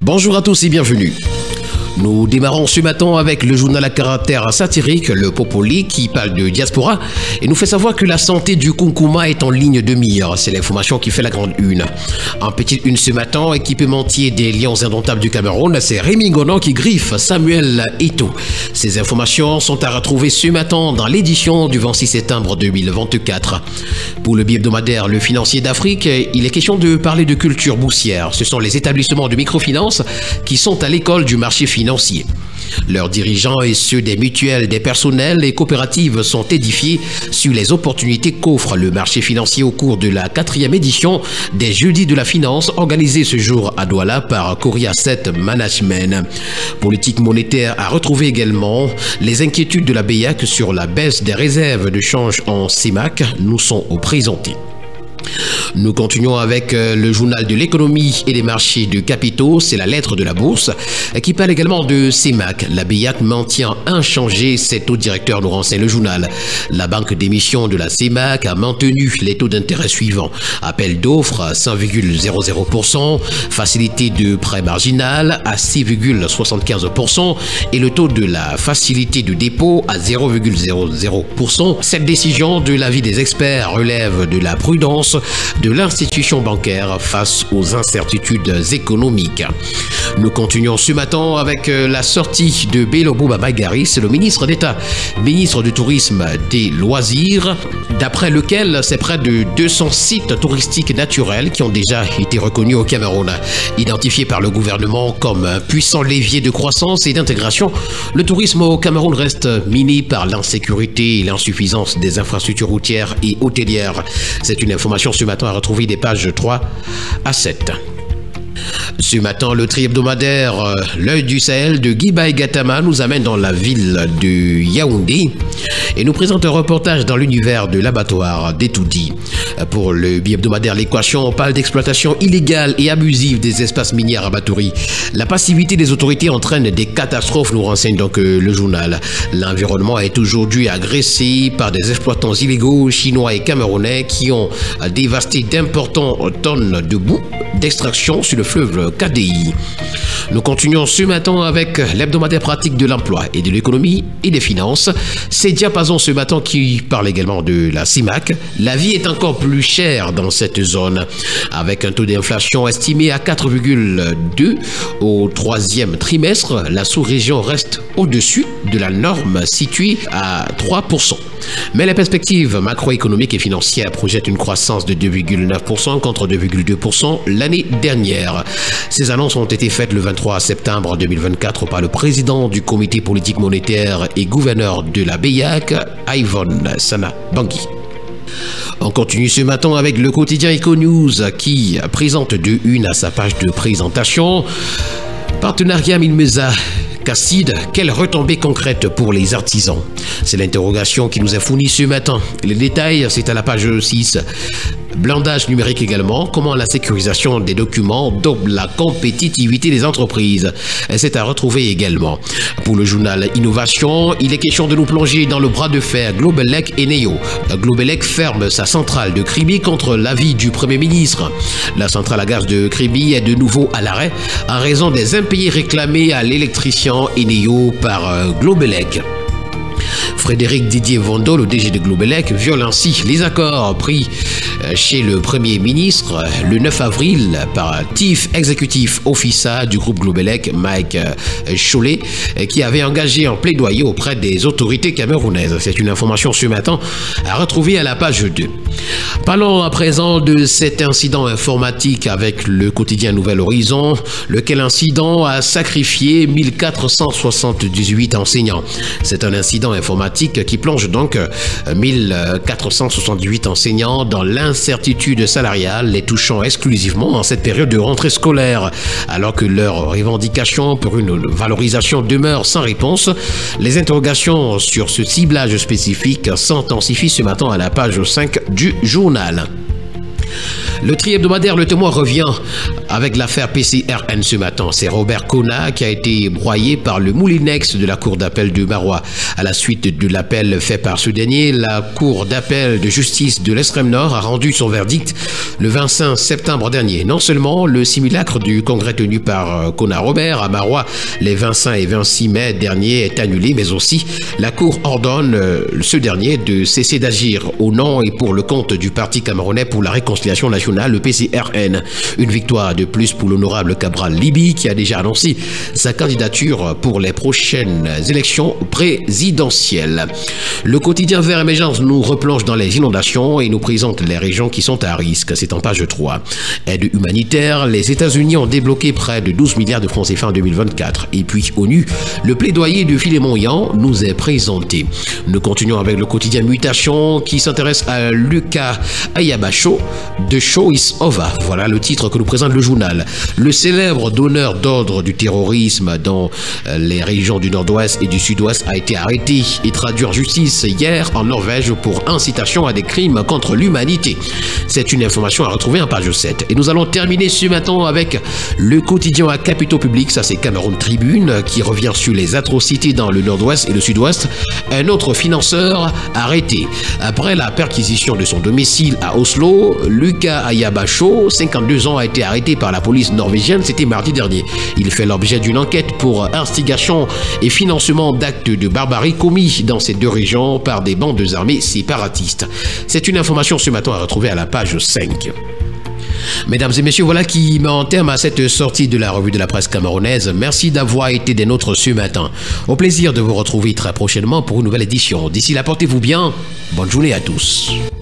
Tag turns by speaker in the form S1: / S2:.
S1: Bonjour à tous et bienvenue. Nous démarrons ce matin avec le journal à caractère satirique, le Popoli, qui parle de diaspora et nous fait savoir que la santé du Kunkuma est en ligne de mire. C'est l'information qui fait la grande une. En petite une ce matin, équipementier des Lions indomptables du Cameroun, c'est Rémi Gonon qui griffe Samuel Eto'o. Ces informations sont à retrouver ce matin dans l'édition du 26 septembre 2024. Pour le bi-hebdomadaire Le Financier d'Afrique, il est question de parler de culture boursière. Ce sont les établissements de microfinance qui sont à l'école du marché financier. Leurs dirigeants et ceux des mutuelles, des personnels et coopératives sont édifiés sur les opportunités qu'offre le marché financier au cours de la 4e édition des Jeudis de la Finance organisée ce jour à Douala par Korea Asset Management. Politique monétaire à retrouver également les inquiétudes de la BEAC sur la baisse des réserves de change en CEMAC nous sont présentés. Nous continuons avec le journal de l'économie et des marchés de capitaux, c'est la lettre de la bourse, qui parle également de CEMAC. La BEAC maintient inchangé ses taux directeurs, nous renseigne le journal. La banque d'émission de la CEMAC a maintenu les taux d'intérêt suivants. Appel d'offres à 5,00%, facilité de prêt marginal à 6,75% et le taux de la facilité de dépôt à 0,00%. Cette décision de l'avis des experts relève de la prudence de l'institution bancaire face aux incertitudes économiques. Nous continuons ce matin avec la sortie de Bello Bouba Magari, c'est le ministre d'État, ministre du Tourisme des Loisirs, d'après lequel c'est près de 200 sites touristiques naturels qui ont déjà été reconnus au Cameroun. Identifiés par le gouvernement comme un puissant levier de croissance et d'intégration, le tourisme au Cameroun reste miné par l'insécurité et l'insuffisance des infrastructures routières et hôtelières. C'est une information ce matin à retrouver des pages 3 à 7. Ce matin, le tri-hebdomadaire L'œil du Sahel de Guy Gatama nous amène dans la ville de Yaoundé et nous présente un reportage dans l'univers de l'abattoir d'Etoudi. Pour le bi-hebdomadaire L'Équation, on parle d'exploitation illégale et abusive des espaces miniers à Rabattori. La passivité des autorités entraîne des catastrophes, nous renseigne donc le journal. L'environnement est aujourd'hui agressé par des exploitants illégaux chinois et camerounais qui ont dévasté d'importantes tonnes de boue d'extraction sur le fleuve KDI. Nous continuons ce matin avec l'hebdomadaire pratique de l'emploi et de l'économie et des finances. C'est Diapason ce matin qui parle également de la CEMAC. La vie est encore plus chère dans cette zone, avec un taux d'inflation estimé à 4,2 au 3e trimestre. La sous-région reste au-dessus de la norme située à 3%. Mais les perspectives macroéconomiques et financières projettent une croissance de 2,9% contre 2,2% l'année dernière. Ces annonces ont été faites le 23 septembre 2024 par le président du comité politique monétaire et gouverneur de la BEAC, Yvonne Sana Bangui. On continue ce matin avec le quotidien Econews qui présente de une à sa page de présentation. Partenariat Minmesa Casside, quelle retombée concrète pour les artisans? C'est l'interrogation qui nous est fournie ce matin. Les détails, c'est à la page 6. Blindage numérique également, comment la sécurisation des documents double la compétitivité des entreprises. C'est à retrouver également. Pour le journal Innovation, il est question de nous plonger dans le bras de fer Globeleq et Neo. Globeleq ferme sa centrale de Kribi contre l'avis du Premier ministre. La centrale à gaz de Kribi est de nouveau à l'arrêt en raison des impayés réclamés à l'électricien Eneo par Globeleq. Frédéric Didier Vondo, le DG de Globeleq, viole ainsi les accords pris chez le Premier ministre le 9 avril par Chief Executive Officer du groupe Globeleq, Mike Cholet, qui avait engagé un plaidoyer auprès des autorités camerounaises. C'est une information ce matin à retrouver à la page 2. Parlons à présent de cet incident informatique avec le quotidien Nouvel Horizon, lequel incident a sacrifié 1478 enseignants. C'est un incident informatique qui plonge donc 1478 enseignants dans l'incertitude salariale, les touchant exclusivement en cette période de rentrée scolaire. Alors que leurs revendications pour une valorisation demeurent sans réponse, les interrogations sur ce ciblage spécifique s'intensifient ce matin à la page 5 du journal. Le tri-hebdomadaire Le Témoin revient avec l'affaire PCRN ce matin. C'est Robert Kona qui a été broyé par le moulinex de la cour d'appel de Marois. À la suite de l'appel fait par ce dernier, la cour d'appel de justice de l'Extrême Nord a rendu son verdict le 25 septembre dernier. Non seulement le simulacre du congrès tenu par Kona Robert à Marois les 25 et 26 mai dernier est annulé, mais aussi la cour ordonne ce dernier de cesser d'agir au nom et pour le compte du Parti camerounais pour la réconciliation nationale, le PCRN. Une victoire de plus pour l'honorable Cabral Libi qui a déjà annoncé sa candidature pour les prochaines élections présidentielles. Le quotidien Vert Émergence nous replonge dans les inondations et nous présente les régions qui sont à risque. C'est en page 3. Aide humanitaire, les États-Unis ont débloqué près de 12 milliards de francs CFA en 2024. Et puis ONU, le plaidoyer de Philémon Yan nous est présenté. Nous continuons avec le quotidien Mutation qui s'intéresse à Lucas Ayabacho. The show is over. Voilà le titre que nous présente le journal. Le célèbre donneur d'ordre du terrorisme dans les régions du Nord-Ouest et du Sud-Ouest a été arrêté et traduit en justice hier en Norvège pour incitation à des crimes contre l'humanité. C'est une information à retrouver en page 7. Et nous allons terminer ce matin avec le quotidien à capitaux publics. Ça, c'est Cameroun Tribune qui revient sur les atrocités dans le Nord-Ouest et le Sud-Ouest. Un autre financeur arrêté. Après la perquisition de son domicile à Oslo, Lucas Ayabacho, 52 ans, a été arrêté par la police norvégienne. C'était mardi dernier. Il fait l'objet d'une enquête pour instigation et financement d'actes de barbarie commis dans ces deux régions par des bandes armées séparatistes. C'est une information ce matin à retrouver à la page 5. Mesdames et messieurs, voilà qui met en terme à cette sortie de la revue de la presse camerounaise. Merci d'avoir été des nôtres ce matin. Au plaisir de vous retrouver très prochainement pour une nouvelle édition. D'ici là, portez-vous bien. Bonne journée à tous.